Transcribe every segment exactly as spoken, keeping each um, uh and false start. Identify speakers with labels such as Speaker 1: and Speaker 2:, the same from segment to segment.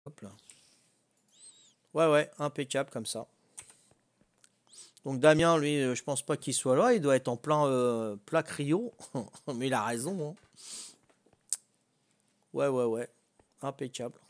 Speaker 1: Hop là. Ouais, ouais, impeccable comme ça. Donc Damien, lui, euh, je pense pas qu'il soit là. Il doit être en plein euh, plat cryo. Mais il a raison, hein. Ouais, ouais, ouais. Impeccable.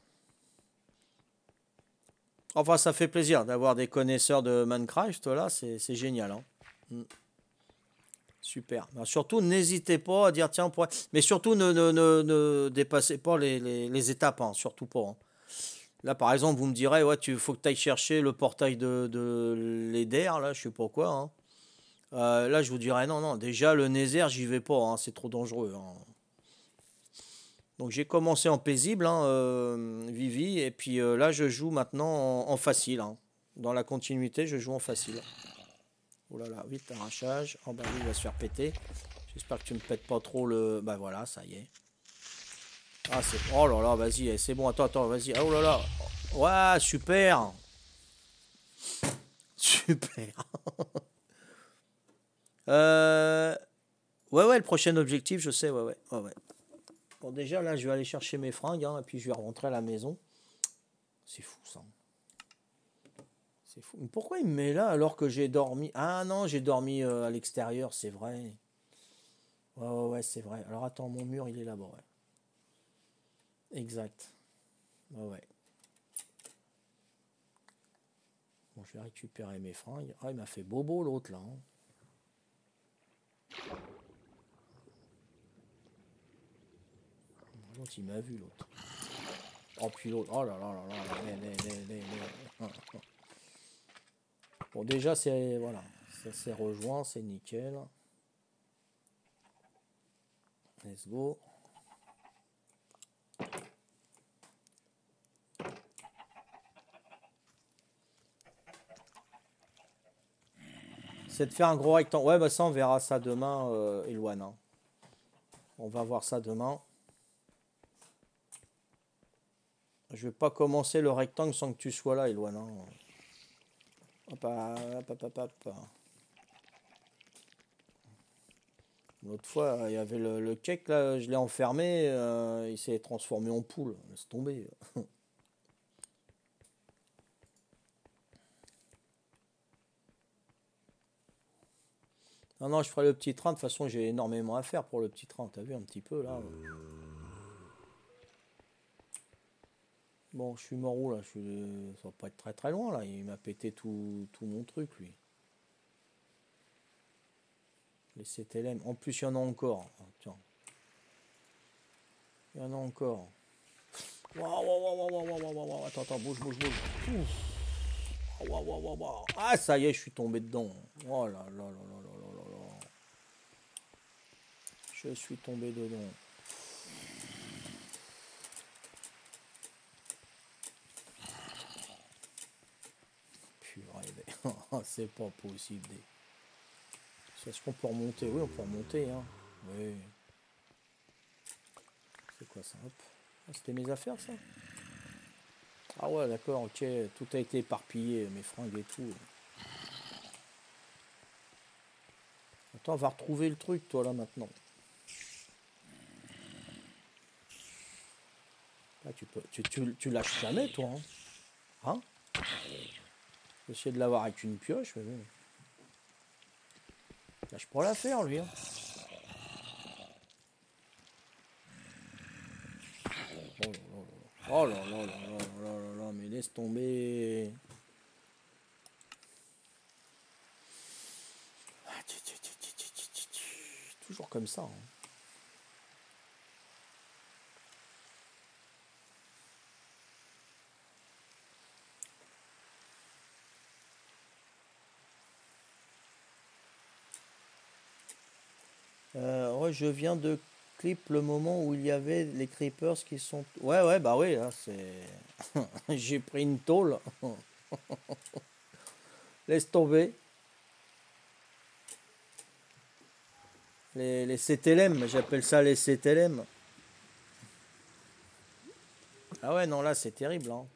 Speaker 1: Enfin, ça fait plaisir d'avoir des connaisseurs de Minecraft, là. C'est c'est génial, hein. Mm. Super. Ben, surtout, n'hésitez pas à dire, tiens, on pourrait... Mais surtout, ne, ne, ne, ne dépassez pas les, les, les étapes, hein, surtout pas, hein. Là, par exemple, vous me direz, ouais, tu faut que tu ailles chercher le portail de, de l'Eder, là, je sais pas quoi, hein. Euh, là, je vous dirais, non, non, déjà, le Nether, j'y vais pas, hein, c'est trop dangereux, hein. Donc, j'ai commencé en paisible, hein, euh, Vivi, et puis euh, là, je joue maintenant en, en facile, hein. Dans la continuité, je joue en facile. Oh là là, vite, arrachage. Oh bah lui, il va se faire péter. J'espère que tu me pètes pas trop le... Bah voilà, ça y est. Ah, c'est... Oh là là, vas-y, c'est bon, attends, attends, vas-y. Oh là là. Ouais, super. Super. Euh... Ouais, ouais, le prochain objectif, je sais, ouais, ouais, ouais, ouais. Bon, déjà, là, je vais aller chercher mes fringues, hein, et puis je vais rentrer à la maison. C'est fou, ça. C'est fou. Mais pourquoi il me met là alors que j'ai dormi? Ah non, j'ai dormi euh, à l'extérieur, c'est vrai. Ouais, ouais, ouais, c'est vrai. Alors attends, mon mur, il est là-bas, ouais. Exact. Ouais, ouais. Bon, je vais récupérer mes fringues. Ah, il m'a fait bobo l'autre là, hein. L'autre, il m'a vu l'autre. Oh, puis l'autre. Oh là là là là. Là, là, là, là, là, là. Bon, déjà, c'est. Voilà. Ça s'est rejoint, c'est nickel. Let's go. C'est de faire un gros rectangle. Ouais, bah ça, on verra ça demain, euh, Eloane, hein. On va voir ça demain. Je vais pas commencer le rectangle sans que tu sois là, Eloane, hein. Hop, hop, hop, hop, hop. L'autre fois, il y avait le, le cake, là, je l'ai enfermé, euh, il s'est transformé en poule. Laisse tomber. Non, non, je ferai le petit train. De toute façon, j'ai énormément à faire pour le petit train. T'as vu un petit peu, là? Bon, je suis mort où, là? Je suis... Ça va pas être très très loin, là. Il m'a pété tout, tout mon truc, lui. Les C T L M. En plus, il y en a encore. Ah, tiens. Il y en a encore. Waouh, waouh, waouh, waouh, waouh, waouh, waouh. Attends, attends, bouge, bouge, bouge. Ouf. Waouh, waouh, waouh, waouh. Ah, ça y est, je suis tombé dedans. Oh là là là là là là là là. Je suis tombé dedans. Purée. C'est pas possible. Est-ce qu'on peut remonter? Oui, on peut remonter, hein. Oui. C'est quoi ça? Hop. Ah, c'était mes affaires, ça? Ah ouais, d'accord, ok. Tout a été éparpillé, mes fringues et tout. Attends, on va retrouver le truc, toi, là, maintenant. Ah, tu peux... Tu, tu, tu lâches jamais, toi, hein? Hein? J'ai essayé de l'avoir avec une pioche, mais bon. Lâche pas l'affaire, lui, hein. Oh là là là. Oh là là là là là là là, mais laisse tomber. Toujours comme ça, hein. Euh, ouais, je viens de clip le moment où il y avait les creepers qui sont... Ouais, ouais, bah oui, là, c'est... J'ai pris une tôle. Laisse tomber. Les, les C T L M, j'appelle ça les C T L M. Ah ouais, non, là, c'est terrible, hein.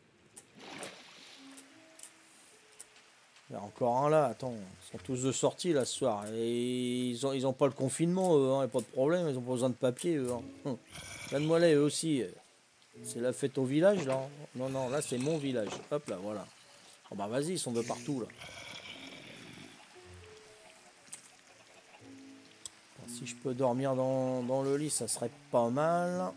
Speaker 1: Il y a encore un là, attends. Ils sont tous de sortie, là, ce soir. Et ils ont, ils ont pas le confinement, eux, hein, y a pas de problème. Ils ont pas besoin de papier, eux, hein. Donne-moi là, eux aussi. C'est la fête au village, là. Non, non, là, c'est mon village. Hop, là, voilà. Oh, bah, vas-y, ils sont de partout, là. Alors, si je peux dormir dans, dans le lit, ça serait pas mal.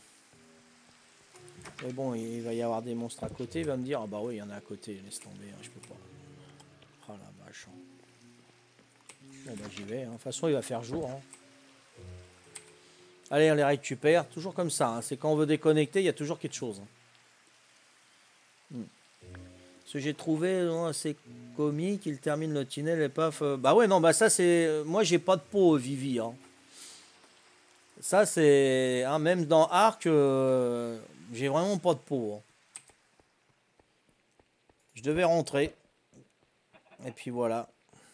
Speaker 1: Mais bon, il va y avoir des monstres à côté. Il va me dire, ah bah oui, il y en a à côté. Laisse tomber, hein, je peux pas. Ah la vache. Bon, bah, j'y vais. Hein. De toute façon, il va faire jour. Hein. Allez, on les récupère. Toujours comme ça. Hein. C'est quand on veut déconnecter, il y a toujours quelque chose. Hein. Hmm. Ce que j'ai trouvé non, assez comique, il termine le tunnel et paf. Euh, bah ouais, non, bah ça c'est. Moi j'ai pas de peau, Vivi. Hein. Ça c'est. Hein, même dans Arc, euh, j'ai vraiment pas de peau. Hein. Je devais rentrer. Et puis voilà.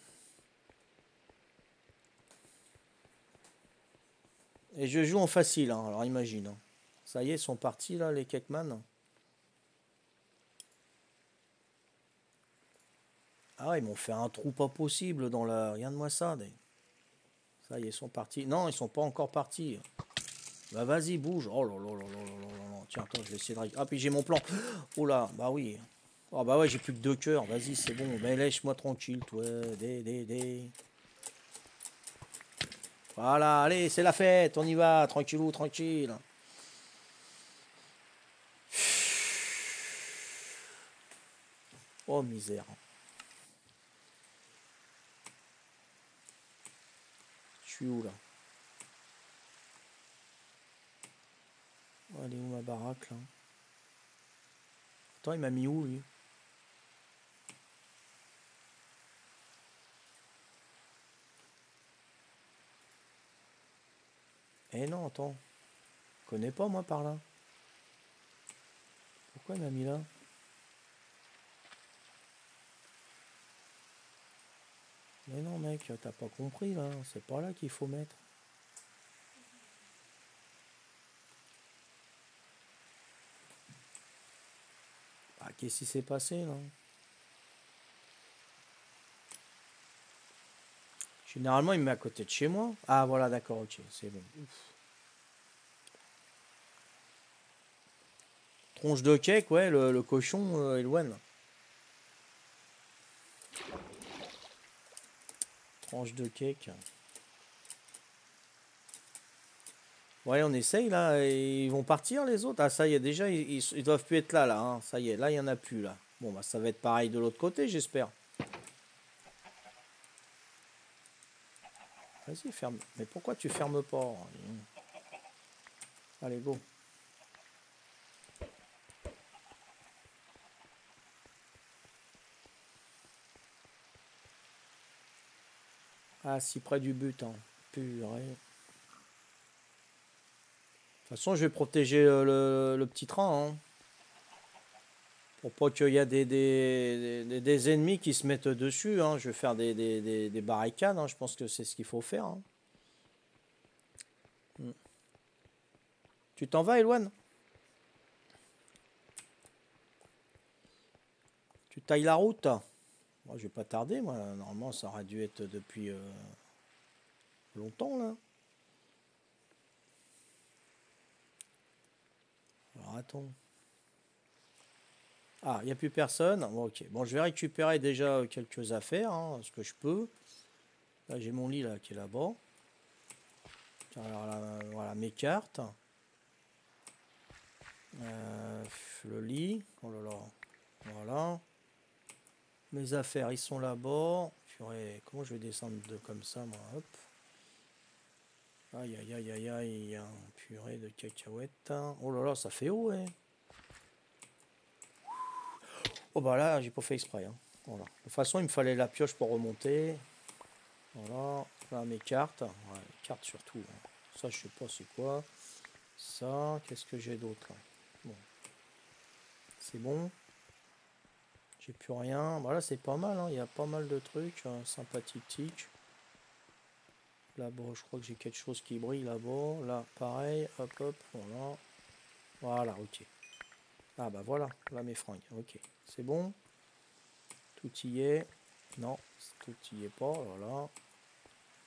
Speaker 1: Et je joue en facile, hein, alors imagine. Hein. Ça y est, ils sont partis là, les Kekman. Ah, ils m'ont fait un trou pas possible dans la. Regarde-moi ça. Des... Ça y est, ils sont partis. Non, ils sont pas encore partis. Bah vas-y, bouge. Oh là là là là là là là. Tiens, attends, je vais essayer de... Ah, puis j'ai mon plan. Oh là, bah oui. Oh bah ouais, j'ai plus que deux cœurs. Vas-y, c'est bon. Mais laisse-moi tranquille, toi. Des, des, des. Voilà, allez, c'est la fête. On y va. Tranquillou, tranquille. Oh misère. Je suis où là? Oh, elle est où ma baraque là? Attends, il m'a mis où lui? Eh non, attends. Je connais pas moi par là. Pourquoi il m'a mis là? Mais non mec, t'as pas compris là. C'est pas là qu'il faut mettre. Ah, qu'est-ce qui s'est passé là? Généralement, il me met à côté de chez moi. Ah, voilà, d'accord, ok, c'est bon. Ouf. Tronche de cake, ouais, le, le cochon, euh, Elwen. Tranche de cake. Ouais, on essaye là. Et ils vont partir les autres. Ah, ça y est, déjà, ils, ils, ils doivent plus être là, là. Hein. Ça y est, là, il n'y en a plus, là. Bon, bah, ça va être pareil de l'autre côté, j'espère. Vas-y, ferme. Mais pourquoi tu fermes pas? Allez, go. Ah, si près du but, hein. Purée. De toute façon, je vais protéger le, le, le petit train, hein. Pour pas qu'il y ait des, des, des, des ennemis qui se mettent dessus, hein. Je vais faire des, des, des, des barricades, hein. Je pense que c'est ce qu'il faut faire. Hein. Hmm. Tu t'en vas, Elwan? Tu tailles la route? Moi, je vais pas tarder, moi. Normalement, ça aurait dû être depuis euh, longtemps, là. Alors, attends. Ah, il n'y a plus personne. Bon, ok. Bon, je vais récupérer déjà quelques affaires, hein, ce que je peux. Là, j'ai mon lit, là, qui est là-bas. Alors, là, voilà, mes cartes. Euh, le lit. Oh là là. Voilà. Mes affaires, ils sont là-bas. Purée, comment je vais descendre de comme ça, moi? Hop. Aïe, aïe, aïe, aïe, aïe. Purée de cacahuètes. Oh là là, ça fait haut, hein. Oh bah là, j'ai pas fait exprès. Hein. Voilà. De toute façon, il me fallait la pioche pour remonter. Voilà. Là, mes cartes. Ouais, les cartes surtout. Hein. Ça, je sais pas c'est quoi. Ça, qu'est-ce que j'ai d'autre là? Bon. C'est bon. J'ai plus rien. Voilà, c'est pas mal. Hein. Il y a pas mal de trucs hein, sympathiques. Là-bas, je crois que j'ai quelque chose qui brille là-bas. Là, pareil. Hop, hop. Voilà. Voilà, ok. Ah bah voilà. Là, mes fringues. Ok. C'est bon. Tout y est. Non, tout y est pas. Voilà.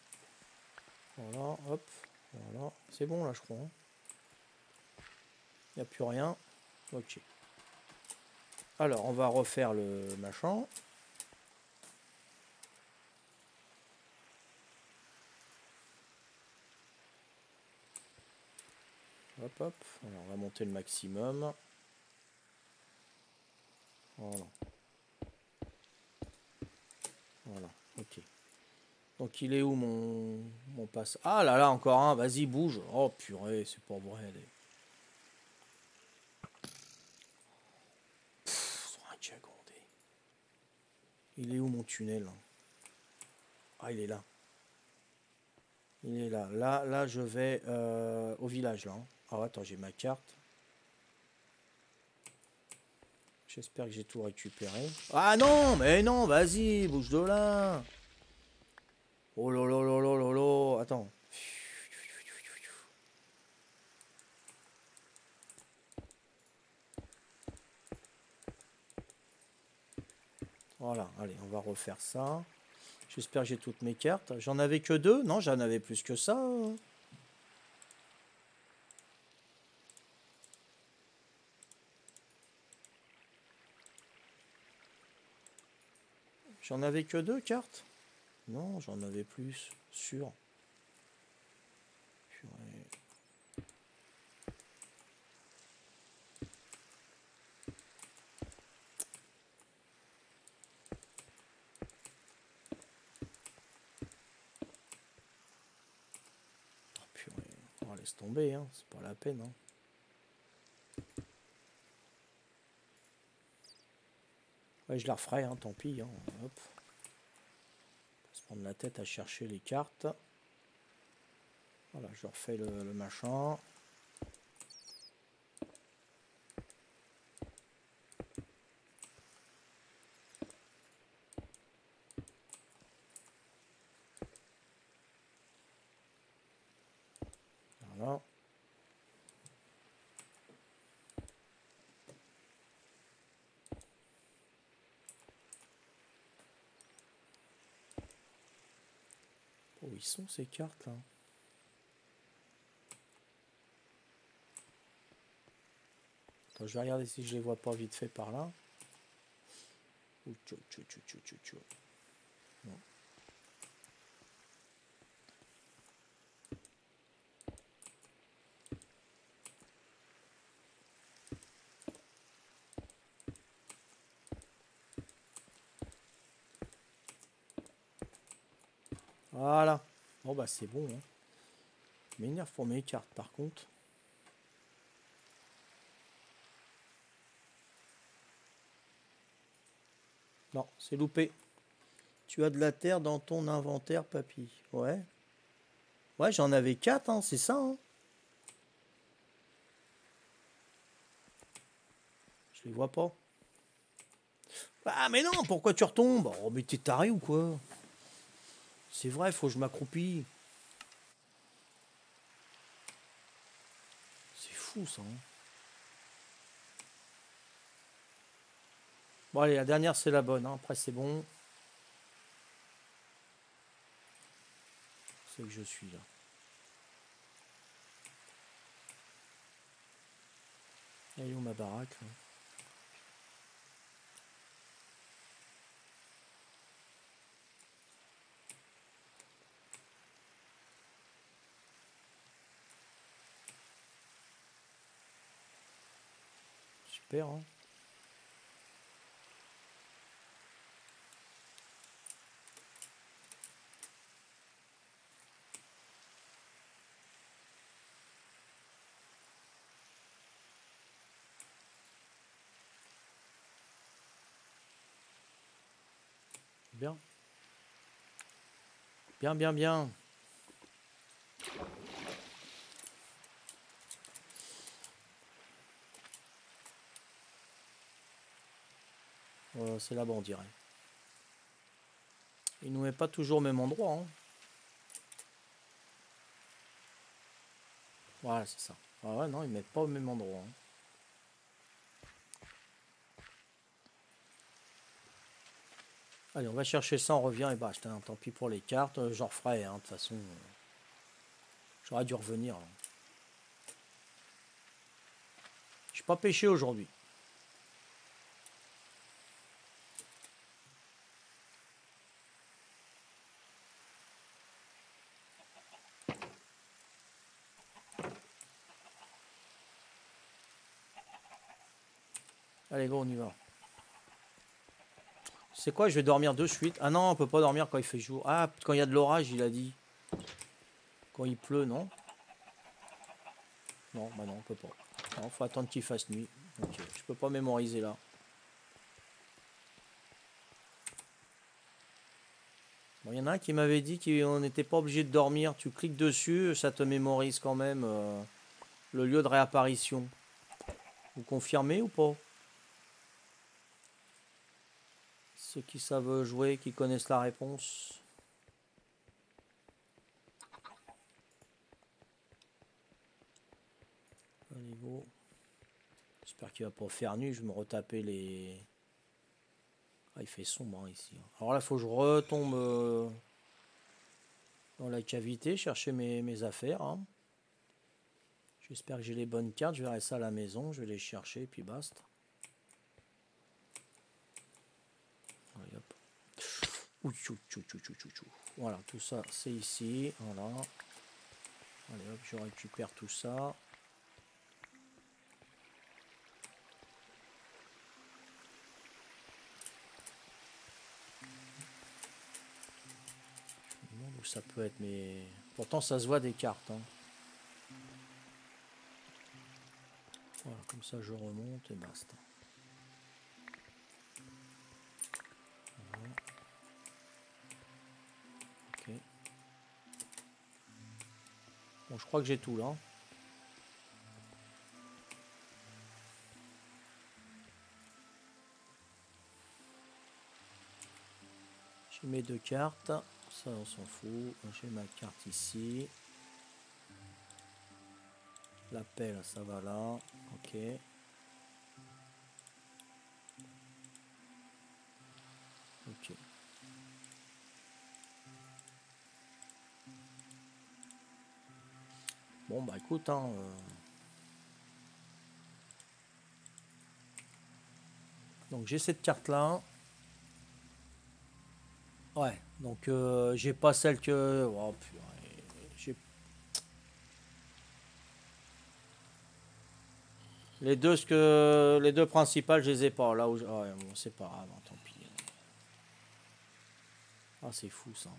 Speaker 1: Voilà. Hop. Voilà. C'est bon là, je crois. Hein. Il n'y a plus rien. Ok. Alors, on va refaire le machin. Hop, hop. Alors, on va monter le maximum. Voilà. Voilà, ok. Donc, il est où mon, mon passe? Ah là là, encore un. Vas-y, bouge. Oh, purée, c'est pas vrai. Les... Pff, il est où mon tunnel? Ah, il est là. Il est là. Là, là, je vais euh, au village, là. Ah, attends, j'ai ma carte. J'espère que j'ai tout récupéré. Ah non, mais non, vas-y, bouge de là. Oh là là là là là là. Attends. Voilà, allez, on va refaire ça. J'espère que j'ai toutes mes cartes. J'en avais que deux? Non, j'en avais plus que ça. J'en avais que deux cartes? Non, j'en avais plus. Sûr. Purée. Oh, purée. Oh, laisse tomber, hein. C'est pas la peine. Hein. Ouais, je la referai, hein, tant pis. Hein. Hop. On va se prendre la tête à chercher les cartes. Voilà, je refais le, le machin. Voilà. Où ils sont ces cartes là? Attends, je vais regarder si je les vois pas vite fait par là. Ouh, tchou, tchou, tchou, tchou, tchou, tchou. Non. Voilà. Bon bah c'est bon. Hein. M'énerve pour mes cartes par contre. Non, c'est loupé. Tu as de la terre dans ton inventaire, papy. Ouais. Ouais, j'en avais quatre, hein, c'est ça. Hein. Je les vois pas. Ah mais non, pourquoi tu retombes? Oh mais t'es taré ou quoi? C'est vrai, faut que je m'accroupis. C'est fou ça. Hein. Bon allez, la dernière c'est la bonne. Hein. Après c'est bon. C'est que je suis là. Elle est où ma baraque là? Super, hein. Bien. Bien, bien, bien. Euh, c'est là-bas, on dirait. Il nous met pas toujours au même endroit. Hein. Voilà, c'est ça. Ah ouais, non, ils mettent pas au même endroit. Hein. Allez, on va chercher ça, on revient et bah, putain, tant pis pour les cartes, j'en referai, hein, de toute façon. J'aurais dû revenir. Là. pas pêché aujourd'hui. Allez, go, on y va. C'est quoi, je vais dormir de suite. Ah non, on peut pas dormir quand il fait jour. Ah, quand il y a de l'orage, il a dit. Quand il pleut, non? Non, bah non, on peut pas. Non, faut attendre qu'il fasse nuit. Ok, je peux pas mémoriser là. Bon, il y en a un qui m'avait dit qu'on n'était pas obligé de dormir. Tu cliques dessus, ça te mémorise quand même euh, le lieu de réapparition. Vous confirmez ou pas? Ceux qui savent jouer, qui connaissent la réponse. Un niveau. J'espère qu'il va pas faire nuit. Je vais me retaper les... Ah, il fait sombre hein, ici. Alors là, il faut que je retombe euh, dans la cavité, chercher mes, mes affaires. Hein. J'espère que j'ai les bonnes cartes. Je verrai ça à la maison. Je vais les chercher et puis basta. Allez, hop. Ouh, chou, chou, chou, chou, chou, chou. Voilà, tout ça, c'est ici. Voilà. Allez, hop, je récupère tout ça. Où ça peut être, mais pourtant ça se voit des cartes. Hein. Voilà, comme ça je remonte et basta. Voilà. Ok. Bon, je crois que j'ai tout là. J'ai mes deux cartes. Ça on s'en fout. J'ai ma carte ici. La pelle, ça va là. Ok. Ok. Bon bah écoute, hein, euh... donc j'ai cette carte là. Ouais, donc euh, j'ai pas celle que. Oh, j'ai les deux ce que les deux principales, je les ai pas là où. Je... Oh, ouais, bon, c'est pas grave, hein, tant pis. Ah c'est fou ça.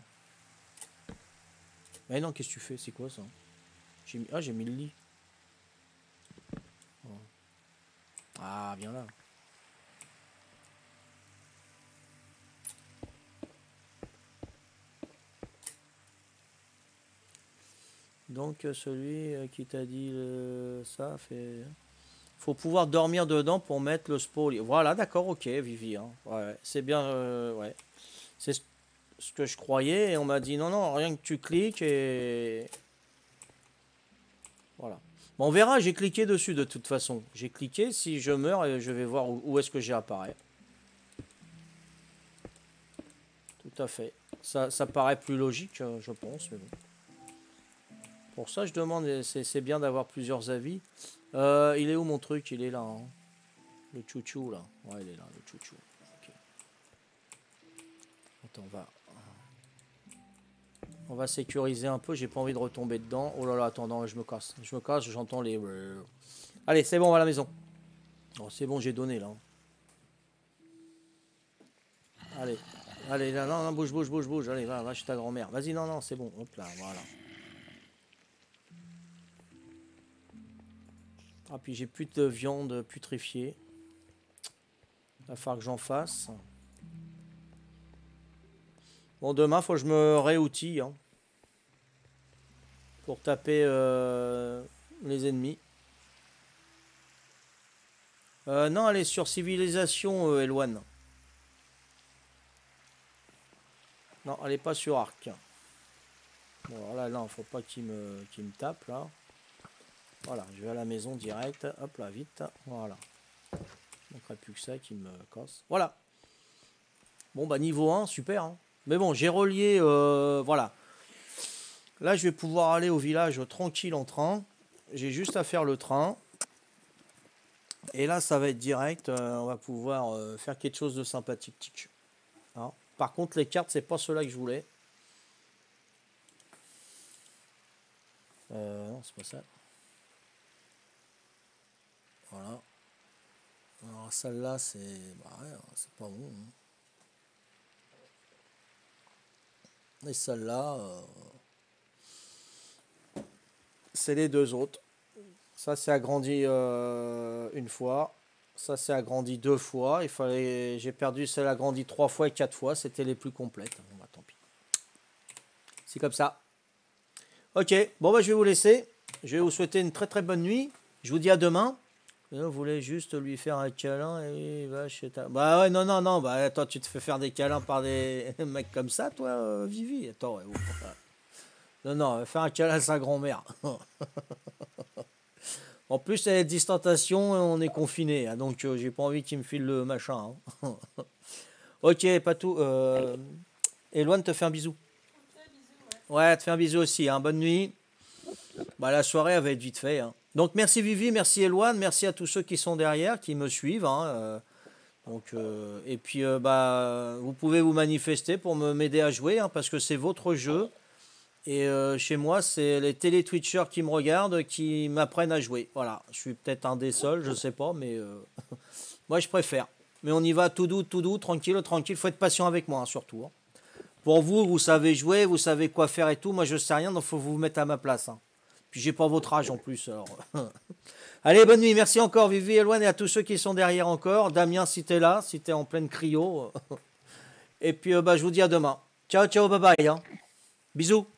Speaker 1: Mais non, qu'est-ce que tu fais? C'est quoi ça? J'ai mis... Ah j'ai mis le lit. Oh. Ah viens là. Donc celui qui t'a dit le... ça fait. Faut pouvoir dormir dedans pour mettre le spo. Voilà, d'accord, ok, Vivi. Hein. Ouais, c'est bien. Euh, ouais. C'est ce que je croyais. Et on m'a dit non, non, rien que tu cliques et. Voilà. Bon, on verra, j'ai cliqué dessus de toute façon. J'ai cliqué, si je meurs, je vais voir où, où est-ce que j'ai apparu. Tout à fait. Ça, ça paraît plus logique, je pense. Mais bon. Pour ça, je demande, c'est bien d'avoir plusieurs avis. Euh, il est où mon truc? Il est là. Hein. Le chouchou, là. Ouais, il est là, le chouchou. Okay. Attends, on va... On va sécuriser un peu. J'ai pas envie de retomber dedans. Oh là là, attends, non, je me casse. Je me casse, j'entends les... Allez, c'est bon, on va à la maison. Oh, c'est bon, j'ai donné, là. Allez. Allez, là, non, non, bouge, bouge, bouge, bouge. Allez, va, va chez ta grand-mère. Vas-y, non, non, c'est bon. Hop là, voilà. Ah, puis j'ai plus de viande putréfiée. Il va falloir que j'en fasse. Bon, demain, faut que je me réoutille. Hein, pour taper euh, les ennemis. Euh, non, elle est sur civilisation, euh, Eloane. Non, elle est pas sur Arc. Bon, alors là, non, faut pas qu'il me, qu'il me tape, là. Voilà, je vais à la maison direct. Hop là, vite. Voilà. Je ne manquerait plus que ça qui me casse. Voilà. Bon, bah, niveau un, super. Hein. Mais bon, j'ai relié... Euh, voilà. Là, je vais pouvoir aller au village tranquille en train. J'ai juste à faire le train. Et là, ça va être direct. euh, on va pouvoir euh, faire quelque chose de sympathique. Hein. Par contre, les cartes, c'est pas ceux-là que je voulais. Euh, non, c'est pas ça. Voilà. Alors, celle-là, c'est bah, ouais, c'est pas bon. Hein. Et celle-là, euh, c'est les deux autres. Ça, c'est agrandi euh, une fois. Ça, c'est agrandi deux fois. Il fallait, j'ai perdu celle agrandie trois fois et quatre fois. C'était les plus complètes. Bon, bah, tant pis. C'est comme ça. Ok. Bon, bah, je vais vous laisser. Je vais vous souhaiter une très très bonne nuit. Je vous dis à demain. Et on voulait juste lui faire un câlin et il va chez ta... Bah ouais, non, non, non. Bah attends, tu te fais faire des câlins par des mecs comme ça, toi, euh, Vivi. Attends, ouais, ouais. Non, non, faire un câlin à sa grand-mère. En plus, elle est distanciation et on est confiné, hein, donc euh, j'ai pas envie qu'il me file le machin. Hein. Ok, pas tout. Euh... Éloigne, te fait un bisou. Ouais, te fait un bisou aussi. Hein. Bonne nuit. Bah, la soirée elle va être vite fait. Hein. Donc merci Vivi, merci Éloigne, merci à tous ceux qui sont derrière, qui me suivent. Hein, euh, donc, euh, et puis euh, bah, vous pouvez vous manifester pour me m'aider à jouer, hein, parce que c'est votre jeu. Et euh, chez moi, c'est les télé-twitchers qui me regardent qui m'apprennent à jouer. Voilà, je suis peut-être un des seuls, je sais pas, mais euh, moi je préfère. Mais on y va tout doux, tout doux, tranquille, tranquille. Faut être patient avec moi, hein, surtout. Hein. Pour vous, vous savez jouer, vous savez quoi faire et tout. Moi, je sais rien, donc faut vous mettre à ma place. Hein. Puis j'ai pas votre âge en plus. Alors. Allez, bonne nuit. Merci encore, Vivi, Eloine, et à tous ceux qui sont derrière encore. Damien, si t'es là, si t'es en pleine cryo. Et puis, euh, bah, je vous dis à demain. Ciao, ciao, bye bye. Hein. Bisous.